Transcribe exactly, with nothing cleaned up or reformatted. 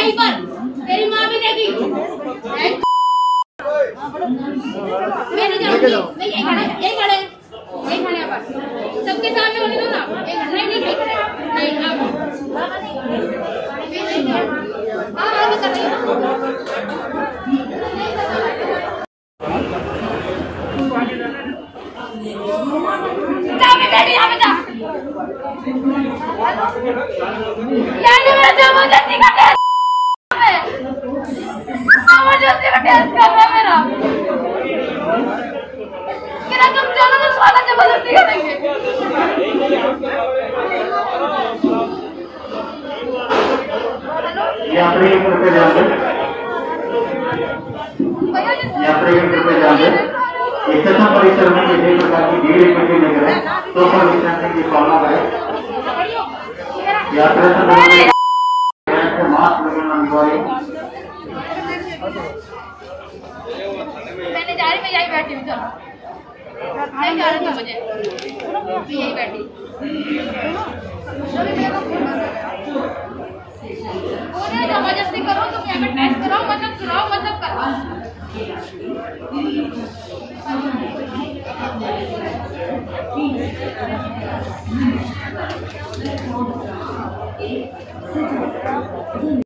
यहीं पर तेरी माँ भी देगी। मैं नहीं जाऊंगी, मैं यहीं खड़े यहीं खड़े यहीं खड़े यहाँ पर सबके सामने होने दो ना। एक नहीं नहीं यहीं खड़े नहीं आप मैं नहीं जाऊंगी। हाँ हाँ मैं कर रही हूँ। डैडी यहाँ पे जा यानी मेरा जबरदस्ती का टेस्ट है, जबरदस्ती का टेस्ट कर रहा है मेरा। मेरा तुम चलो तो साला जबरदस्ती करेंगे। यात्री एक रुपये जान दे, यात्री एक रुपये जान दे। स्टेशन परिसर में किसी प्रकार की भीड़ इकट्ठी नहीं करें, तो पर डिस्टेंसिंग की पालना करें। यात्रा से मास्क लगाना अनिवार्य। मैंने जा रही मैं यहीं बैठी हूँ। चलो नहीं जा रही मुझे यहीं बैठी। जबरदस्ती करो तुम यहाँ पे टेस्ट कराओ मतलब सुनाओ मतलब करो।